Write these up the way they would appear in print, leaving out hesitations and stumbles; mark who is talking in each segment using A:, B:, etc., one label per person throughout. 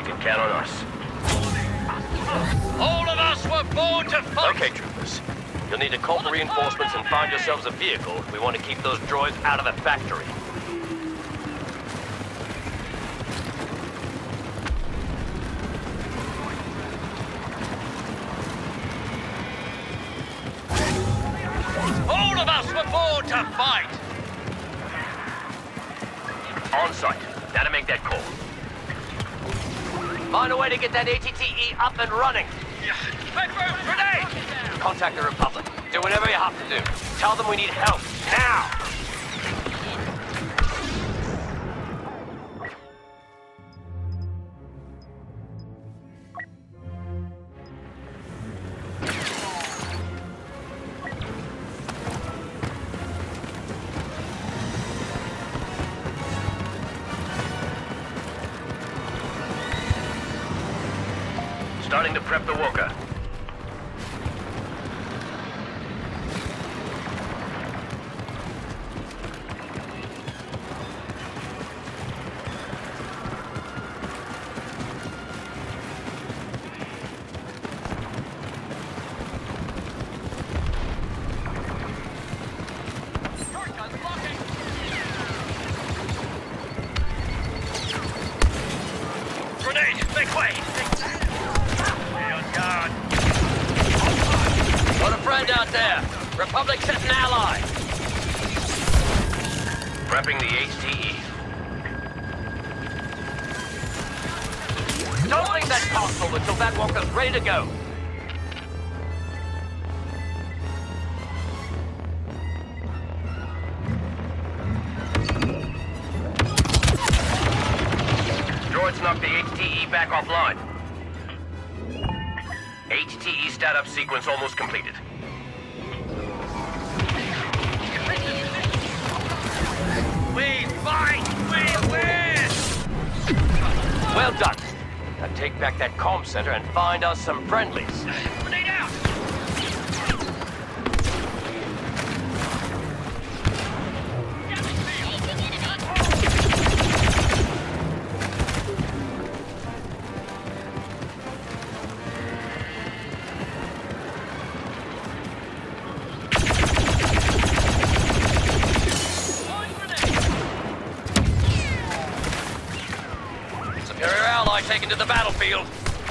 A: you can count on us.
B: All of us were born to fight!
A: Okay, troopers. You'll need to call for reinforcements and find yourselves a vehicle if we want to keep those droids out of the factory.
B: All of us were born to fight!
A: On site. Now to make that call. Find a way to get that ATTE up and running.
B: Bedroom grenade!
A: Contact the Republic. Do whatever you have to do. Tell them we need help. Now! Starting to prep the Walker.
B: Grenade! Make way! Stay on guard.
A: Got a friend out there. Republic sent an ally. Prepping the HTE. Don't leave that console until that Walker's ready to go. Droids knocked the HTE back offline. HTE startup sequence almost completed.
B: We fight! We win!
A: Well done. Now take back that comm center and find us some friendlies.
B: Grenade out!
A: Superior ally taken to the battlefield.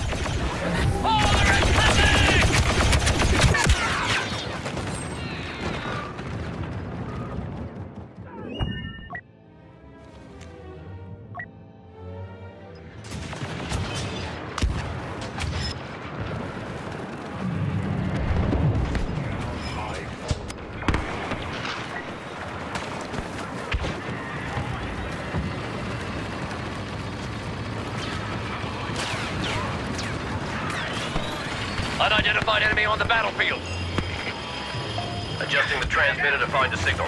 A: Unidentified enemy on the battlefield. Adjusting the transmitter to find the signal.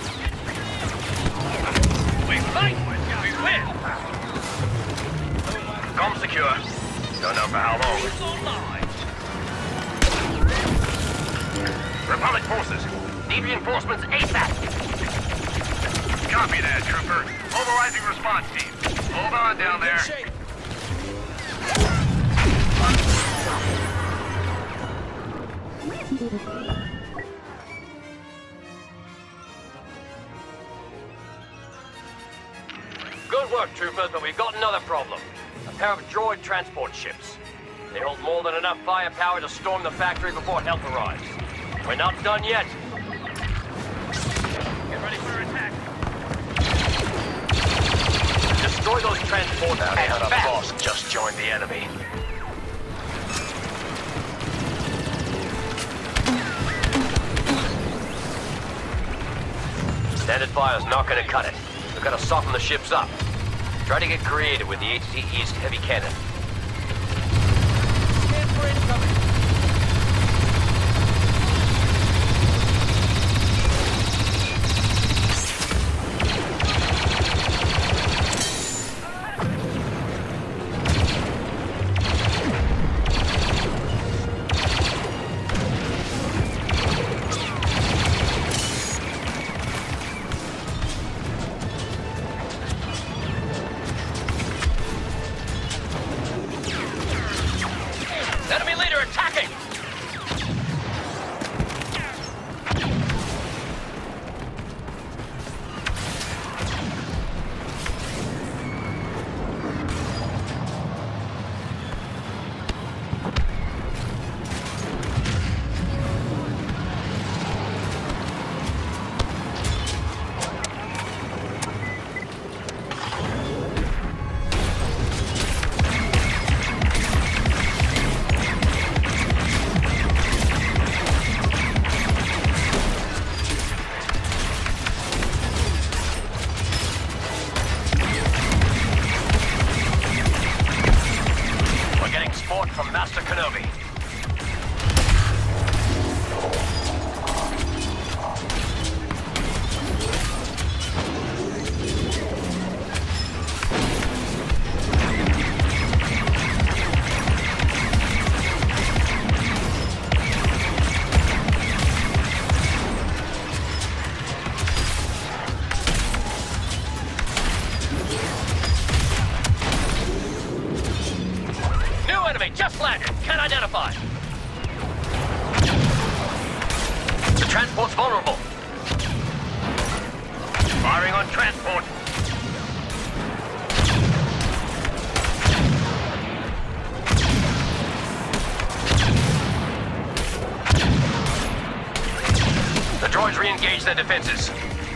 B: We fight! We win!
A: Comm secure. Don't know for how long.
B: It's online!
A: Republic forces. Need reinforcements ASAP.
C: Copy that, trooper. Mobilizing response team. Hold on down there.
A: Good work, troopers, but we've got another problem. A pair of droid transport ships. They hold more than enough firepower to storm the factory before help arrives. We're not done yet.
B: Get ready for attack!
A: Destroy those transports and
C: The
A: fast.
C: boss just joined the enemy.
A: Standard fire's not gonna cut it. We've got to soften the ships up. Try to get creative with the HTE's heavy cannon.
B: Stand for incoming!
A: report from Master Kenobi. Just landed. Can't identify. The transport's vulnerable.
C: Firing on transport.
A: The droids re-engage their defenses.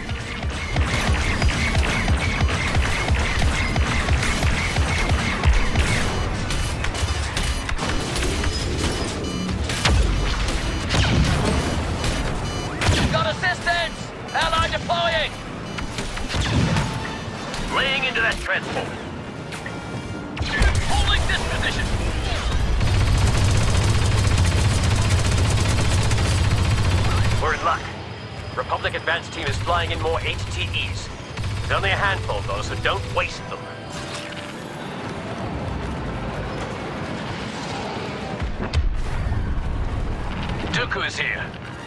A: Deploying!
C: Laying into that transport.
A: Holding this position! We're in luck. Republic advance team is flying in more HTEs. There's only a handful though, so don't waste them. Dooku is here.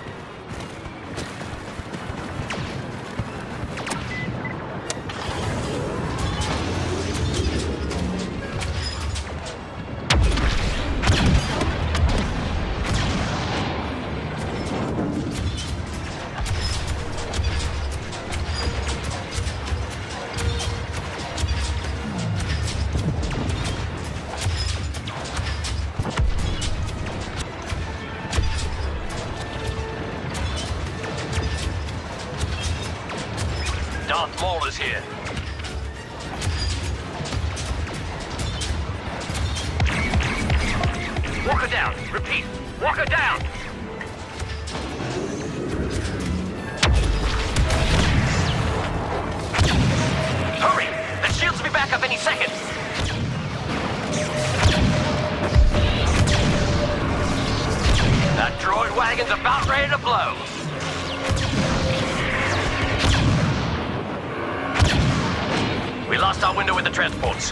A: Darth Maul is here.
C: Walk her down. Repeat. Walk her down.
A: Hurry! The shields will be back up any second. That droid wagon's about ready to blow. We lost our window with the transports.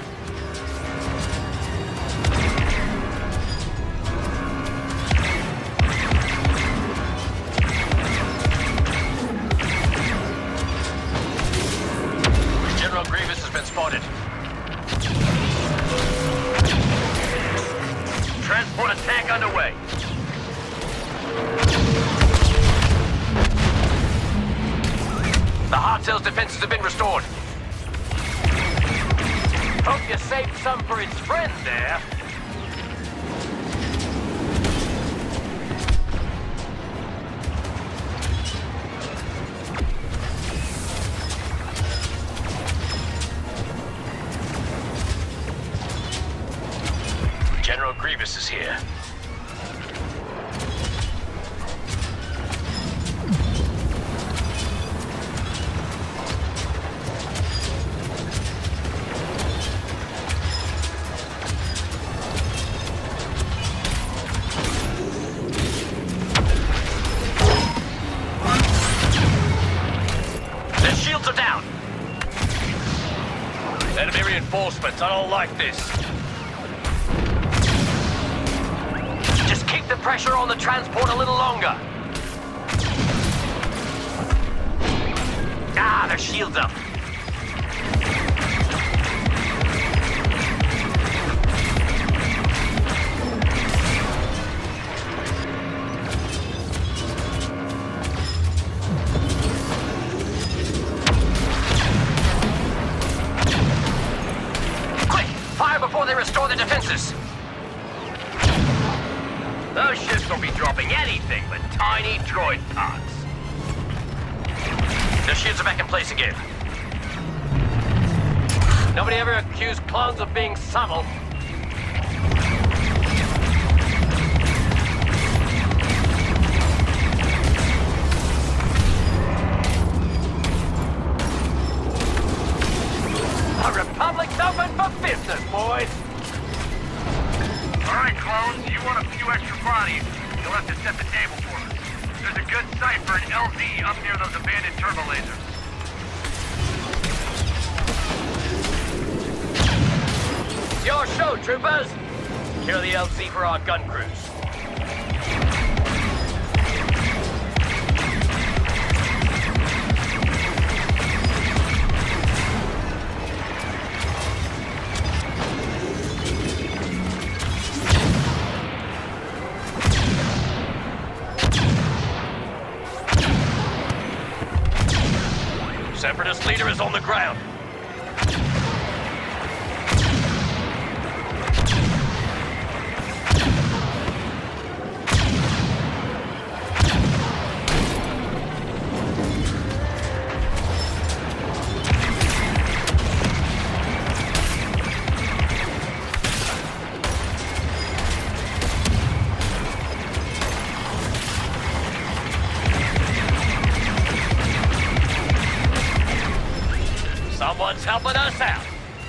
A: General Grievous has been spotted.
C: Transport attack underway.
A: The hard cell's defenses have been restored. Hope you saved some for his friend there. General Grievous is here. Shields are down. Enemy reinforcements. I don't like this. Just keep the pressure on the transport a little longer. Ah, their shields up. Before they restore the defenses.
C: Those ships won't be dropping anything but tiny droid parts.
A: Their shields are back in place again. Nobody ever accused clones of being subtle. The Republic's open for business, boys.
C: Alright, clones, you want a few extra bodies. You'll have to set the table for us. There's a good site for an LZ up near those abandoned turbo lasers.
A: Your show, troopers! Kill the LZ for our gun crews. Separatist leader is on the ground. Someone's helping us out.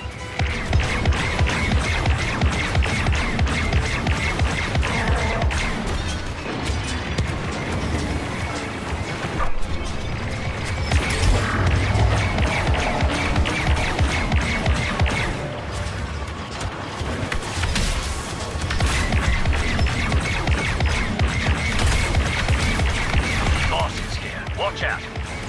A: Boss is here. Watch out.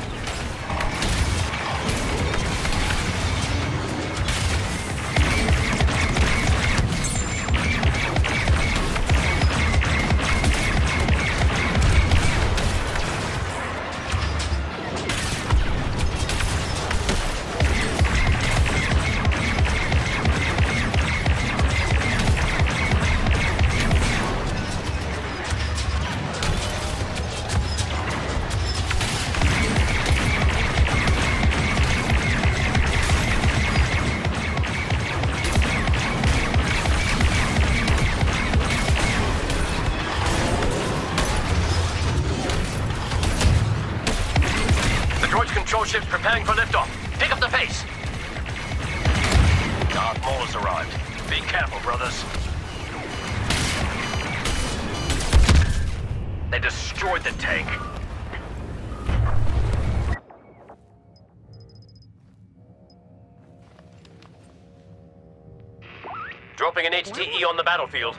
A: Control ships preparing for liftoff. Pick up the pace. Darth Maul has arrived. Be careful, brothers. They destroyed the tank. Dropping an HTE on the battlefield.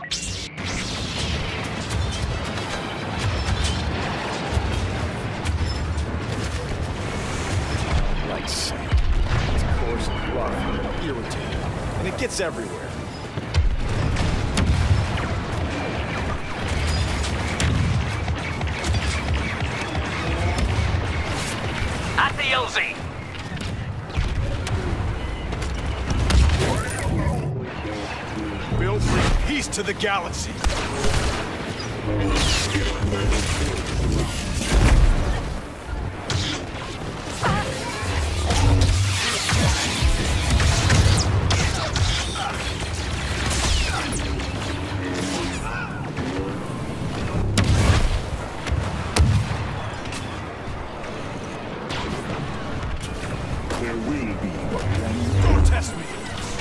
D: Sand. It's coarse and rough and irritating, and it gets everywhere.
A: At the LZ!
D: We'll bring peace to the galaxy.
E: There will be but one.
D: Don't test me!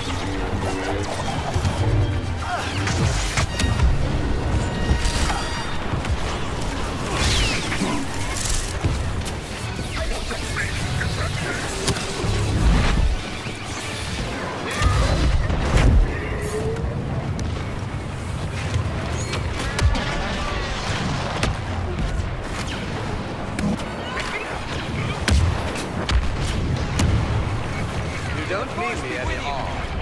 F: Don't need me anymore.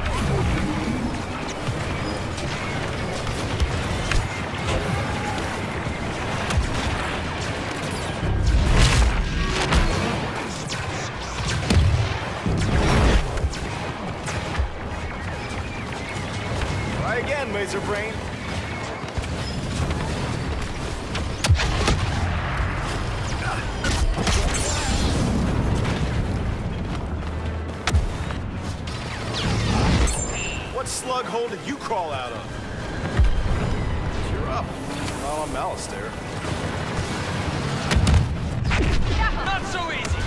D: Try again, Laser Brain. What slug hole did you crawl out of? Cheer up. Oh, I'm Alistair.
A: Not so easy!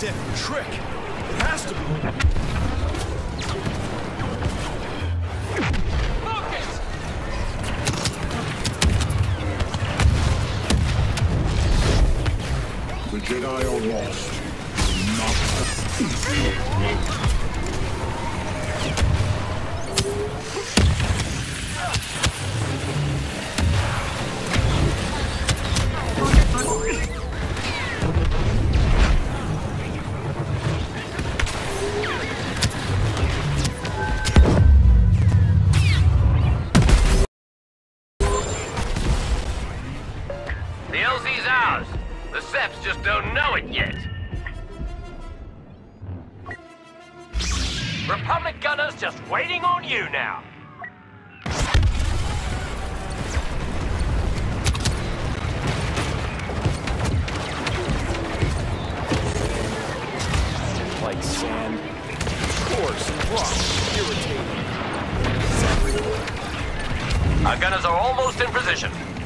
D: Set trick. It has to be.
A: Focus!
E: The Jedi are lost. Not defeated.
A: The LZ's ours. The Seps just don't know it yet. Republic gunners just waiting on you now.
D: Like sand, coarse, and rock, irritating.
A: Our gunners are almost in position.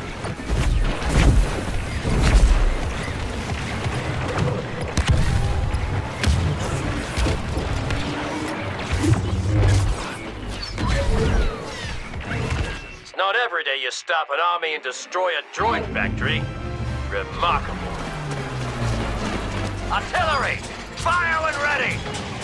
A: It's not every day you stop an army and destroy a droid factory. Remarkable. Artillery! Fire when ready!